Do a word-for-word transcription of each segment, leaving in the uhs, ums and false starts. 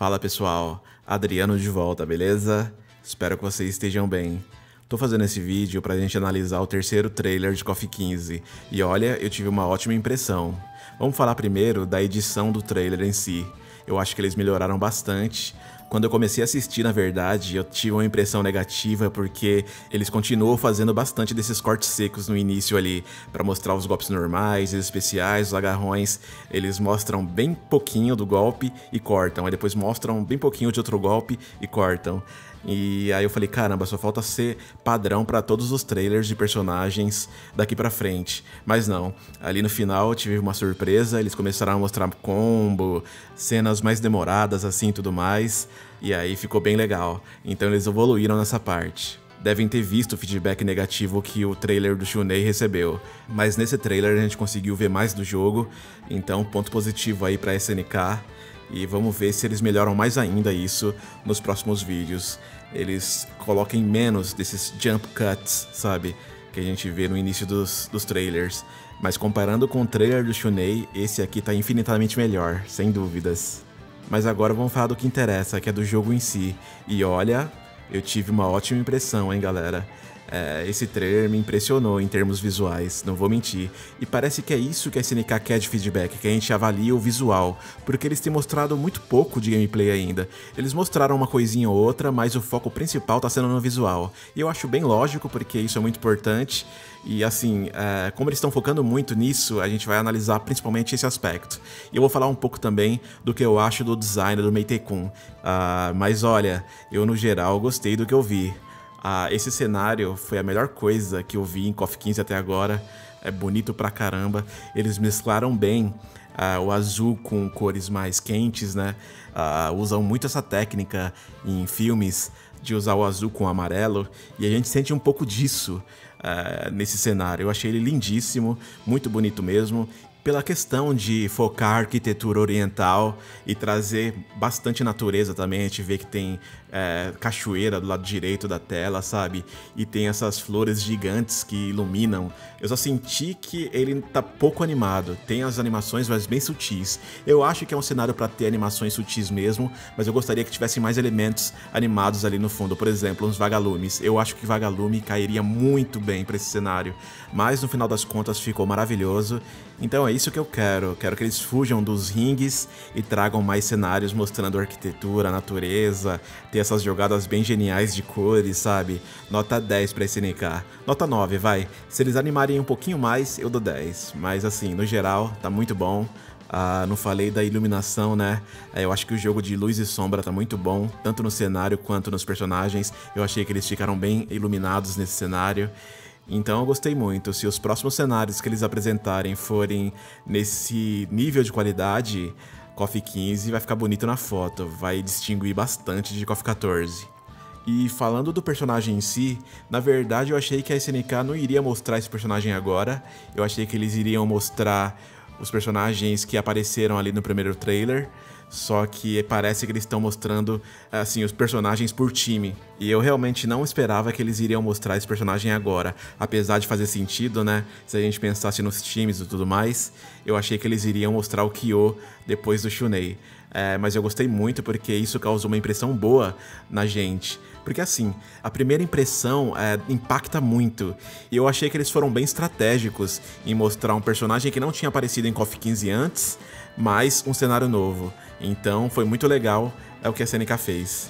Fala pessoal, Adriano de volta, beleza? Espero que vocês estejam bem. Tô fazendo esse vídeo pra gente analisar o terceiro trailer de KOF quinze, e olha, eu tive uma ótima impressão. Vamos falar primeiro da edição do trailer em si. Eu acho que eles melhoraram bastante. Quando eu comecei a assistir, na verdade, eu tive uma impressão negativa porque eles continuam fazendo bastante desses cortes secos no início ali, pra mostrar os golpes normais, os especiais, os agarrões. Eles mostram bem pouquinho do golpe e cortam, aí depois mostram bem pouquinho de outro golpe e cortam. E aí eu falei, caramba, só falta ser padrão pra todos os trailers de personagens daqui pra frente. Mas não, ali no final eu tive uma surpresa, eles começaram a mostrar combo, cenas mais demoradas assim e tudo mais, e aí ficou bem legal. Então eles evoluíram nessa parte. Devem ter visto o feedback negativo que o trailer do Shunei recebeu, mas nesse trailer a gente conseguiu ver mais do jogo, então ponto positivo aí pra S N K. E vamos ver se eles melhoram mais ainda isso nos próximos vídeos. Eles coloquem menos desses jump cuts, sabe? Que a gente vê no início dos, dos trailers. Mas comparando com o trailer do Shunei, esse aqui tá infinitamente melhor, sem dúvidas. Mas agora vamos falar do que interessa, que é do jogo em si. E olha, eu tive uma ótima impressão, hein, galera? É, esse trailer me impressionou em termos visuais, não vou mentir. E parece que é isso que a S N K quer de feedback, que a gente avalia o visual, porque eles têm mostrado muito pouco de gameplay ainda. Eles mostraram uma coisinha ou outra, mas o foco principal tá sendo no visual. E eu acho bem lógico, porque isso é muito importante. E assim, é, como eles estão focando muito nisso, a gente vai analisar principalmente esse aspecto. E eu vou falar um pouco também do que eu acho do design do Meite-kun. Uh, mas olha, eu no geral gostei do que eu vi. Ah, esse cenário foi a melhor coisa que eu vi em KOF quinze até agora. É bonito pra caramba. Eles mesclaram bem ah, o azul com cores mais quentes, né? Ah, usam muito essa técnica em filmes de usar o azul com o amarelo. E a gente sente um pouco disso ah, nesse cenário. Eu achei ele lindíssimo, muito bonito mesmo. Pela questão de focar a arquitetura oriental e trazer bastante natureza também, a gente vê que tem é, cachoeira do lado direito da tela, sabe? E tem essas flores gigantes que iluminam. Eu só senti que ele tá pouco animado, tem as animações, mas bem sutis. Eu acho que é um cenário para ter animações sutis mesmo, mas eu gostaria que tivesse mais elementos animados ali no fundo. Por exemplo, uns vagalumes. Eu acho que vagalume cairia muito bem para esse cenário, mas no final das contas ficou maravilhoso. Então é isso que eu quero, quero que eles fujam dos ringues e tragam mais cenários mostrando a arquitetura, a natureza, ter essas jogadas bem geniais de cores, sabe? Nota dez pra S N K, nota nove, vai. Se eles animarem um pouquinho mais, eu dou dez, mas assim, no geral, tá muito bom. Ah, não falei da iluminação, né? Eu acho que o jogo de luz e sombra tá muito bom, tanto no cenário quanto nos personagens. Eu achei que eles ficaram bem iluminados nesse cenário. Então eu gostei muito. Se os próximos cenários que eles apresentarem forem nesse nível de qualidade, KOF quinze vai ficar bonito na foto, vai distinguir bastante de KOF quatorze. E falando do personagem em si, na verdade eu achei que a S N K não iria mostrar esse personagem agora. Eu achei que eles iriam mostrar os personagens que apareceram ali no primeiro trailer. Só que parece que eles estão mostrando, assim, os personagens por time. E eu realmente não esperava que eles iriam mostrar esse personagem agora. Apesar de fazer sentido, né? Se a gente pensasse nos times e tudo mais, eu achei que eles iriam mostrar o Kyo depois do Shunei. É, mas eu gostei muito porque isso causou uma impressão boa na gente. Porque assim, a primeira impressão é, impacta muito. E eu achei que eles foram bem estratégicos em mostrar um personagem que não tinha aparecido em KOF quinze antes, mas um cenário novo. Então foi muito legal, é o que a S N K fez.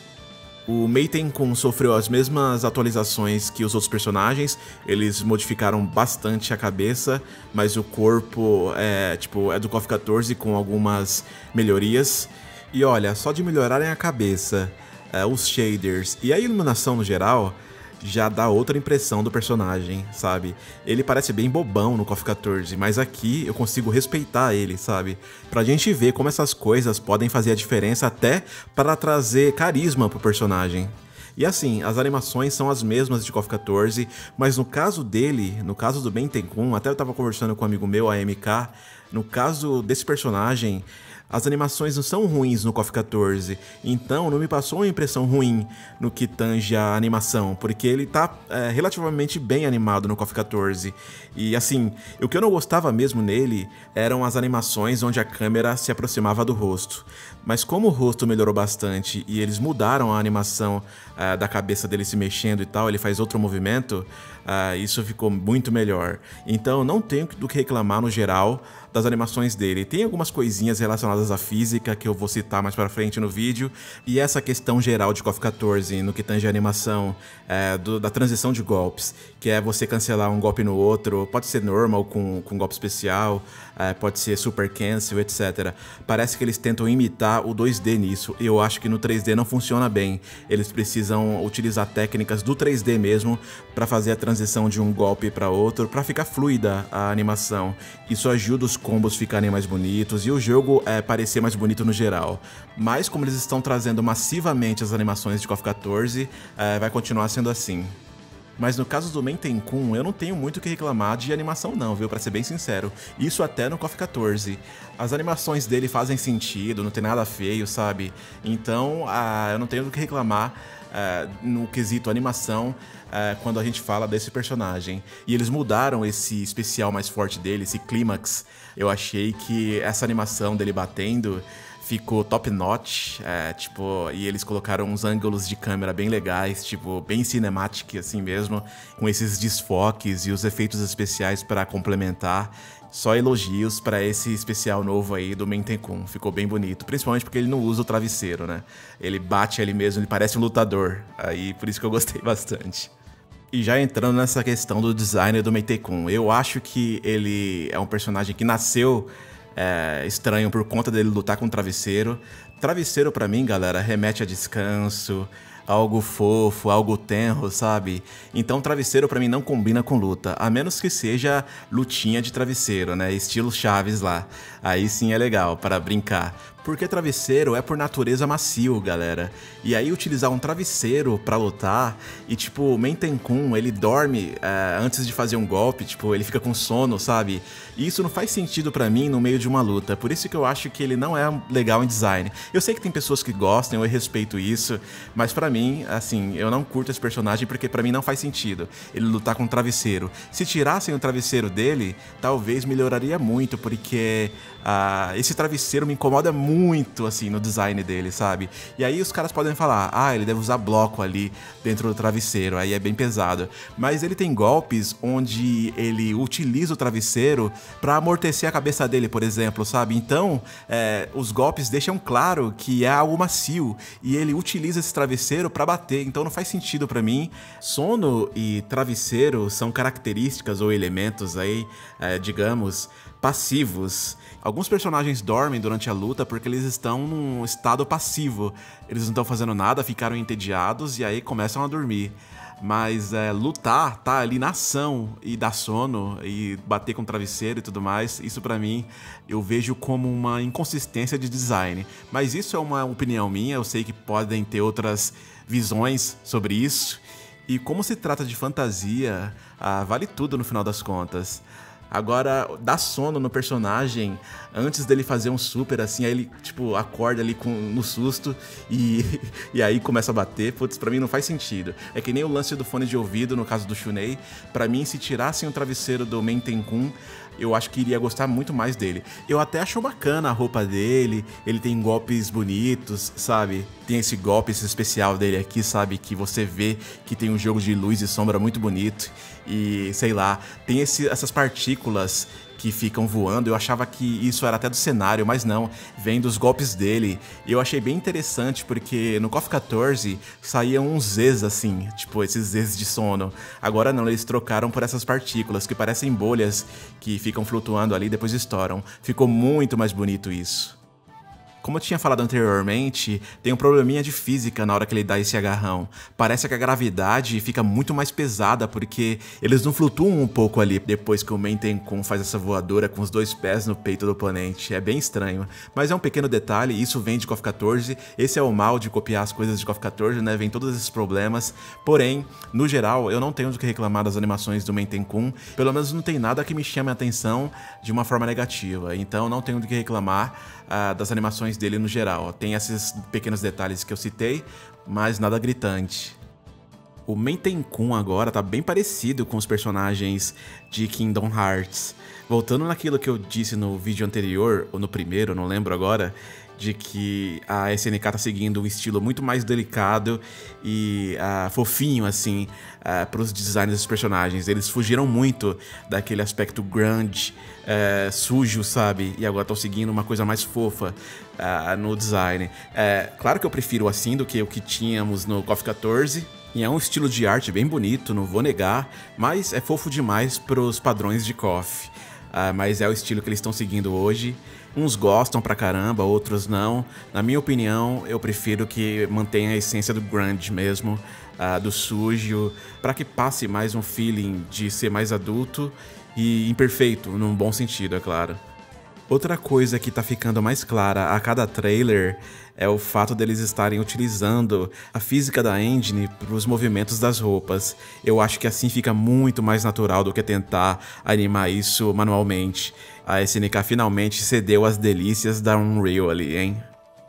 O Meite-kun sofreu as mesmas atualizações que os outros personagens, eles modificaram bastante a cabeça, mas o corpo é, tipo, é do KOF quatorze com algumas melhorias. E olha, só de melhorarem a cabeça, é, os shaders e a iluminação no geral, já dá outra impressão do personagem, sabe? Ele parece bem bobão no KOF quatorze, mas aqui eu consigo respeitar ele, sabe? Pra gente ver como essas coisas podem fazer a diferença até para trazer carisma pro personagem. E assim, as animações são as mesmas de KOF quatorze, mas no caso dele, no caso do Meite-kun, até eu tava conversando com um amigo meu, a M K, no caso desse personagem, as animações não são ruins no KOF quatorze, então não me passou uma impressão ruim no que tange a animação, porque ele tá é, relativamente bem animado no KOF quatorze. E assim, o que eu não gostava mesmo nele eram as animações onde a câmera se aproximava do rosto. Mas como o rosto melhorou bastante e eles mudaram a animação uh, da cabeça dele se mexendo e tal, ele faz outro movimento, uh, isso ficou muito melhor. Então não tenho do que reclamar no geral das animações dele. Tem algumas coisinhas relacionadas à física que eu vou citar mais pra frente no vídeo, e essa questão geral de KOF quatorze no que tange a animação é, do, da transição de golpes, que é você cancelar um golpe no outro, pode ser normal com, com golpe especial, é, pode ser super cancel, etcétera. Parece que eles tentam imitar o dois D nisso, e eu acho que no três D não funciona bem. Eles precisam utilizar técnicas do três D mesmo para fazer a transição de um golpe para outro, para ficar fluida a animação. Isso ajuda os combos ficarem mais bonitos e o jogo é, parecer mais bonito no geral. Mas como eles estão trazendo massivamente as animações de KOF quatorze, é, vai continuar sendo assim. Mas no caso do Menten-kun, eu não tenho muito o que reclamar de animação não, viu? Pra ser bem sincero. Isso até no KOF quatorze. As animações dele fazem sentido, não tem nada feio, sabe? Então, ah, eu não tenho o que reclamar ah, no quesito animação ah, quando a gente fala desse personagem. E eles mudaram esse especial mais forte dele, esse clímax. Eu achei que essa animação dele batendo ficou top notch, é, tipo, e eles colocaram uns ângulos de câmera bem legais, tipo, bem cinematic assim mesmo, com esses desfoques e os efeitos especiais para complementar. Só elogios para esse especial novo aí do Menten-kun, ficou bem bonito, principalmente porque ele não usa o travesseiro, né? Ele bate ali mesmo, ele parece um lutador, aí por isso que eu gostei bastante. E já entrando nessa questão do design do Menten-kun, eu acho que ele é um personagem que nasceu É, estranho por conta dele lutar com o travesseiro. Travesseiro pra mim, galera, remete a descanso, algo fofo, algo tenro, sabe? Então travesseiro pra mim não combina com luta, a menos que seja lutinha de travesseiro, né? Estilo Chaves lá. Aí sim é legal para brincar. Porque travesseiro é por natureza macio, galera. E aí utilizar um travesseiro pra lutar e tipo, o Menten-kun, ele dorme é, antes de fazer um golpe, tipo, ele fica com sono, sabe? E isso não faz sentido pra mim no meio de uma luta, por isso que eu acho que ele não é legal em design. Eu sei que tem pessoas que gostam, eu respeito isso, mas pra mim, assim, eu não curto esse personagem porque pra mim não faz sentido ele lutar com um travesseiro. Se tirassem o travesseiro dele, talvez melhoraria muito, porque uh, esse travesseiro me incomoda muito muito, assim, no design dele, sabe? E aí os caras podem falar, ah, ele deve usar bloco ali dentro do travesseiro, aí é bem pesado. Mas ele tem golpes onde ele utiliza o travesseiro pra amortecer a cabeça dele, por exemplo, sabe? Então, é, os golpes deixam claro que é algo macio e ele utiliza esse travesseiro pra bater, então não faz sentido pra mim. Sono e travesseiro são características ou elementos aí, é, digamos, passivos. Alguns personagens dormem durante a luta porque eles estão num estado passivo. Eles não estão fazendo nada, ficaram entediados e aí começam a dormir. Mas é, lutar, tá ali na ação e dar sono e bater com o travesseiro e tudo mais, isso pra mim eu vejo como uma inconsistência de design. Mas isso é uma opinião minha, eu sei que podem ter outras visões sobre isso. E como se trata de fantasia, ah, vale tudo no final das contas. Agora, dá sono no personagem antes dele fazer um super, assim, aí ele, tipo, acorda ali com, no susto e, e aí começa a bater. Putz, pra mim não faz sentido. É que nem o lance do fone de ouvido, no caso do Shunei. Pra mim, se tirassem o travesseiro do Menten-kun, eu acho que iria gostar muito mais dele. Eu até acho bacana a roupa dele, ele tem golpes bonitos, sabe? Tem esse golpe, esse especial dele aqui, sabe? Que você vê que tem um jogo de luz e sombra muito bonito. E, sei lá, tem esse, essas partículas que ficam voando. Eu achava que isso era até do cenário, mas não, vem dos golpes dele. E eu achei bem interessante porque no KOF quatorze saíam uns Zs assim, tipo esses Zs de sono. Agora não, eles trocaram por essas partículas que parecem bolhas que ficam flutuando ali e depois estouram. Ficou muito mais bonito isso. Como eu tinha falado anteriormente, tem um probleminha de física na hora que ele dá esse agarrão. Parece que a gravidade fica muito mais pesada, porque eles não flutuam um pouco ali depois que o Menten-kun faz essa voadora com os dois pés no peito do oponente. É bem estranho. Mas é um pequeno detalhe, isso vem de KOF quatorze. Esse é o mal de copiar as coisas de KOF quatorze, né? Vem todos esses problemas. Porém, no geral, eu não tenho do que reclamar das animações do Menten-kun. Pelo menos não tem nada que me chame a atenção de uma forma negativa. Então não tenho do que reclamar. uh, das animações dele no geral. Tem esses pequenos detalhes que eu citei, mas nada gritante. O Menten-kun agora tá bem parecido com os personagens de Kingdom Hearts. Voltando naquilo que eu disse no vídeo anterior, ou no primeiro, não lembro agora, de que a S N K tá seguindo um estilo muito mais delicado e uh, fofinho, assim, uh, pros designs dos personagens. Eles fugiram muito daquele aspecto grunge, uh, sujo, sabe? E agora estão seguindo uma coisa mais fofa uh, no design. Uh, claro que eu prefiro assim do que o que tínhamos no KOF quatorze. E é um estilo de arte bem bonito, não vou negar, mas é fofo demais pros padrões de KOF. Uh, mas é o estilo que eles estão seguindo hoje. Uns gostam pra caramba, outros não. Na minha opinião, eu prefiro que mantenha a essência do grunge mesmo, uh, do sujo, para que passe mais um feeling de ser mais adulto e imperfeito, num bom sentido, é claro. Outra coisa que tá ficando mais clara a cada trailer é o fato deles estarem utilizando a física da engine para os movimentos das roupas. Eu acho que assim fica muito mais natural do que tentar animar isso manualmente. A S N K finalmente cedeu às delícias da Unreal ali, hein?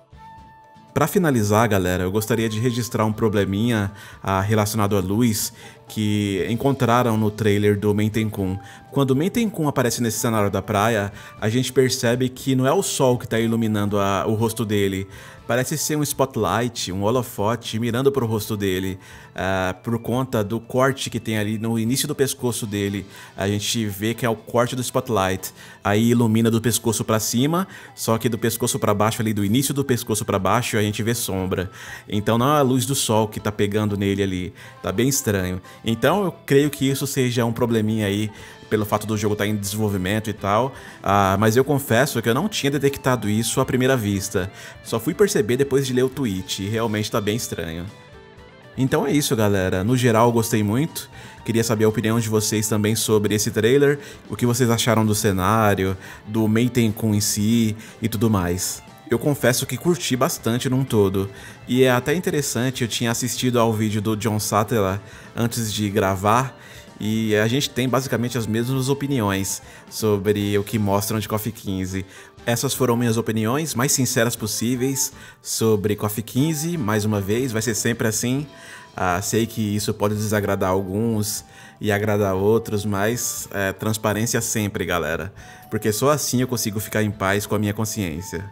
Pra finalizar, galera, eu gostaria de registrar um probleminha ah, relacionado à luz que encontraram no trailer do Menten-kun. Quando o Menten-kun aparece nesse cenário da praia, a gente percebe que não é o sol que está iluminando a, o rosto dele. Parece ser um spotlight, um holofote mirando para o rosto dele, uh, por conta do corte que tem ali no início do pescoço dele. A gente vê que é o corte do spotlight, aí ilumina do pescoço para cima, só que do pescoço para baixo, ali do início do pescoço para baixo, a gente vê sombra. Então não é a luz do sol que tá pegando nele ali, tá bem estranho. Então eu creio que isso seja um probleminha aí, pelo fato do jogo estar em desenvolvimento e tal, uh, mas eu confesso que eu não tinha detectado isso à primeira vista. Só fui perceber depois de ler o tweet, e realmente tá bem estranho. Então é isso, galera. No geral, eu gostei muito. Queria saber a opinião de vocês também sobre esse trailer, o que vocês acharam do cenário, do Menten-kun em si e tudo mais. Eu confesso que curti bastante num todo, e é até interessante, eu tinha assistido ao vídeo do John Sattler antes de gravar, e a gente tem basicamente as mesmas opiniões sobre o que mostram de KOF quinze. Essas foram minhas opiniões mais sinceras possíveis sobre KOF quinze, mais uma vez, vai ser sempre assim. Ah, sei que isso pode desagradar alguns e agradar outros, mas é, transparência sempre, galera, porque só assim eu consigo ficar em paz com a minha consciência.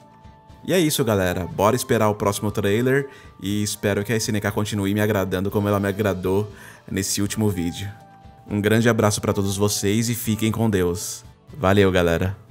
E é isso, galera, bora esperar o próximo trailer e espero que a S N K continue me agradando como ela me agradou nesse último vídeo. Um grande abraço para todos vocês e fiquem com Deus. Valeu, galera!